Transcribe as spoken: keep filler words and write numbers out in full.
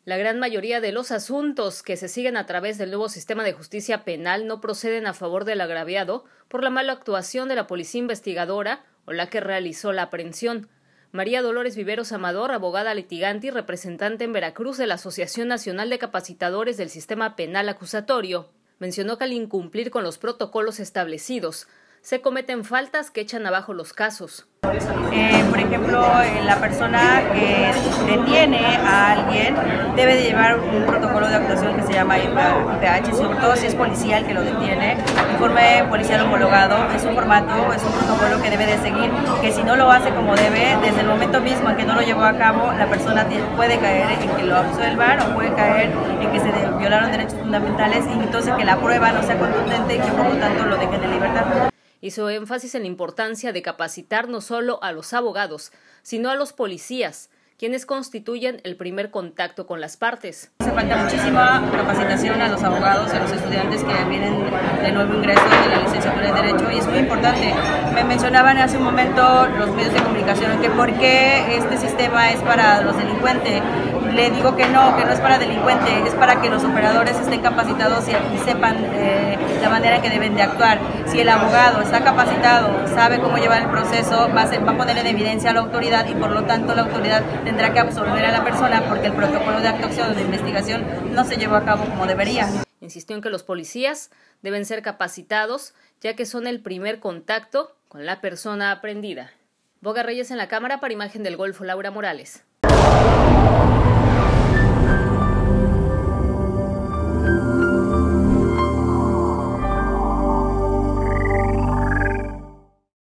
La gran mayoría de los asuntos que se siguen a través del nuevo sistema de justicia penal no proceden a favor del agraviado por la mala actuación de la policía investigadora o la que realizó la aprehensión. María Dolores Viveros Amador, abogada litigante y representante en Veracruz de la Asociación Nacional de Capacitadores del Sistema Penal Acusatorio, mencionó que al incumplir con los protocolos establecidos, se cometen faltas que echan abajo los casos. Eh, por ejemplo, la persona que detiene a alguien debe de llevar un protocolo de actuación que se llama I P H, sobre todo si es policía el que lo detiene, informe policial homologado. Es un formato, es un protocolo que debe de seguir, que si no lo hace como debe, desde el momento mismo en que no lo llevó a cabo, la persona puede caer en que lo absuelvan o puede caer en que se violaron derechos fundamentales y entonces que la prueba no sea contundente y que por lo tanto lo dejen en libertad. Hizo énfasis en la importancia de capacitar no solo a los abogados, sino a los policías, quienes constituyen el primer contacto con las partes. Hace falta muchísima capacitación a los abogados, a los estudiantes que vienen de nuevo ingreso de la licenciatura de Derecho, y es muy importante. Me mencionaban hace un momento los medios de comunicación que por qué este sistema es para los delincuentes. Le digo que no, que no es para delincuentes, es para que los operadores estén capacitados y, y sepan eh, la manera en que deben de actuar. Si el abogado está capacitado, sabe cómo llevar el proceso, va a, ser, va a poner en evidencia a la autoridad y por lo tanto la autoridad tendrá que absolver a la persona porque el protocolo de actuación o de investigación no se llevó a cabo como debería. Insistió en que los policías deben ser capacitados, ya que son el primer contacto con la persona aprehendida. Boga Reyes en la cámara para Imagen del Golfo, Laura Morales.